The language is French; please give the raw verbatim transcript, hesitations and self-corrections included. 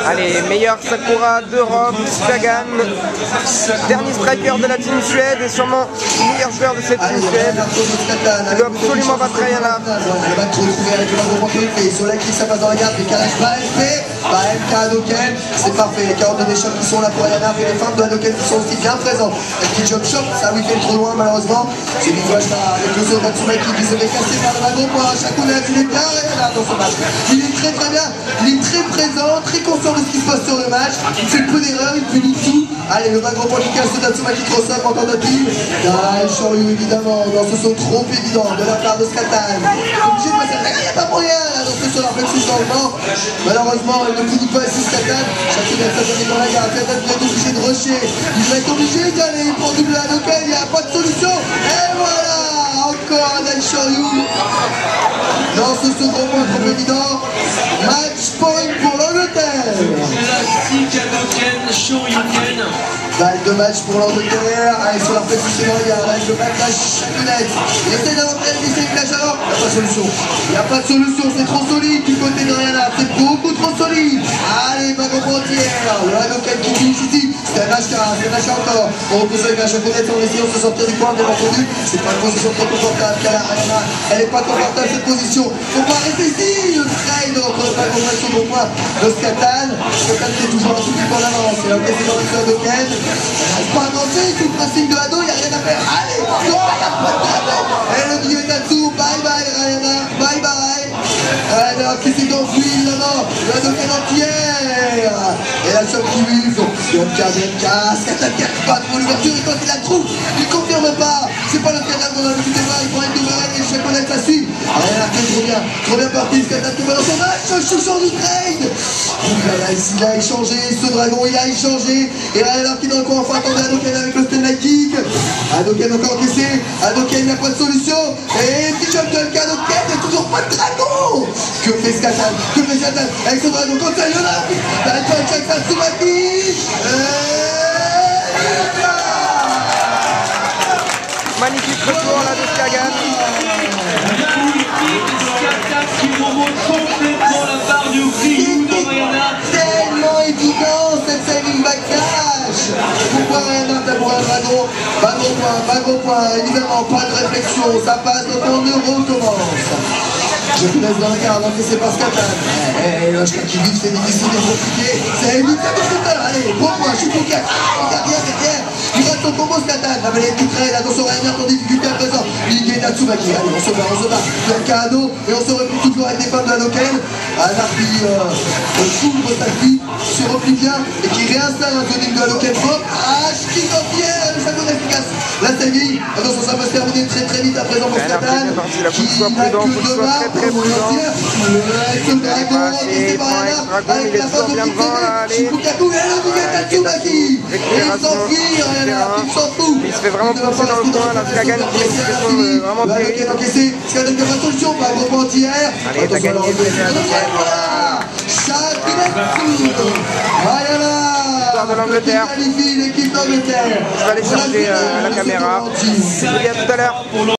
Allez, meilleur Sakura d'Europe, Skagan, dernier striker de la team Suède et sûrement meilleur joueur de cette team Suède. Il doit absolument battre Rayana. Elle va te retrouver avec le magro sur la kick, ça passe dans la garde, mais Kalash va L P, va M K Hadoken, c'est parfait, les quarante des chocs qui sont là pour Rayana et les femmes de Hadoken qui sont aussi bien présentes. Un petit jump shot, ça oui fait trop loin malheureusement. C'est du gauche là, avec le saut Matsumaki qui se fait casser par le magro pour Shakunet, il est bien Rayana dans ce match. Il est très très bien, il est très présent, très conscient de ce qui se passe sur le match, il fait peu d'erreurs, il punit tout. Allez, le magro point qui casse de Tatsumaki qui ressort encore notre team. Ah, Shoryu évidemment, dans ce saut trop évident de la part de Skatan. Obligé de passer à la il n'y a pas moyen là, dans ce saut la flexus dans le vent. Malheureusement, il ne punit pas ici Skatan. Shakunet ça donne dans la gare, Skatan va être obligé de rusher. Il va être obligé d'y aller pour double Hadoken, il n'y a pas de solution. Et voilà, encore un Dai Shoryu. Dans ce second point trop évident, match point pour l'Angleterre. Classique Hadoken, Shoryuken. Balle de match pour l'Angleterre. Allez, sur la flèche du il y a un match de backlash Shakunet. Il essaie d'avancer, il essaie de flash alors. Il n'y a pas de solution. Il n'y a pas de solution, c'est trop solide du côté de Rayana. C'est beaucoup trop solide. Allez, Mago Frontière. Le Hadoken qui finit ici. C'est un H K, c'est un H K encore. On repousse avec la Shakunet en essayant de se sortir du coin, bien entendu. C'est pas une position très confortable. Car Rayana, elle n'est pas confortable cette position. Faut pas rester ici. Le trade entre le Mago Frontière sur le point de Skatan. Skatan qui est toujours un tout petit peu en avance. Et ok, c'est dans le Hadoken. Elle pas avancer, tout le pressing de Hado, il n'y a rien à faire. Allez, non, il n'y a pas de Hado. Et le milieu Tatsu, bye bye Rayana, bye bye. Alors, qui s'est enfui, non, non, le Hadoken entière. Et la seule qui use, c'est M K, M K, Skatan qui n'arrive pas à trouver l'ouverture et quand il la trouve, il ne confirme pas. C'est pas le Skatan qu'on a vu débat, il prend une double règle et Shakunet la suit. Rayana qui est trop bien, trop bien parti, Skatan qui va dans son match, chouchon du trade. Il a échangé, ce dragon il a échangé. Et Rayana qui dans le coin enfin attendait Hadoken avec le stun light kick. Hadoken encore encaissé. Hadoken il n'y a pas de solution. Et petit jump de Hadoken, il n'y a toujours pas de dragon. Que fait Skatan? Que fait Skatan avec ce dragon? Quand ça y en a un punch avec Tatsumaki. Magnifique retour là de Skagan. Skatan qui remonte complètement la barre du Ryu de Rayana. Tellement évident cette saving backlash. Pourquoi Rayana t'a pour un dragon? Pas gros point, pas gros point. Évidemment, pas de réflexion. Ça passe, donc on recommence. Je vous laisse dans la garde, encaissé par Skatan. Eh, là, je crois qu'il vite, c'est difficile et compliqué. C'est une lutte à Skatan. Allez, bon point, je suis pour quatre. Ah, derrière, derrière. Il rate son combo Skatan. La balayette du trade, attention, Rayana en difficulté à présent. Ligue Tatsumaki. Allez, on se bat, on se bat. Il y a un Kado et on se replie toujours avec des femmes de Hadoken. Anna qui euh, couvre sa vie, se replie bien et qui réinstalle un zoning de Hadoken propre. Ah, kick en pierre, le chapeau efficace. La saving. Attention, ça va se terminer très très vite à présent pour Skatan. Qui n'a que deux barres. Très prudent. Le dragon, c'est Rayana avec la face de Pixel, Shibukaku et le Niga Tatsumaki. Et il s'enfuit, Rayana, il s'en fout. Il se fait vraiment pousser dans le coin, là, Skagan qui est une situation vraiment terrible. encaissé, Skagan qui n'a pas de solution, pas gros point entière. Allez, t'as gagné, voilà, Shakunet, Rayana. De l'Angleterre. L'équipe d'Angleterre. Je vais aller chercher euh, la caméra. Je vous dis à tout à l'heure.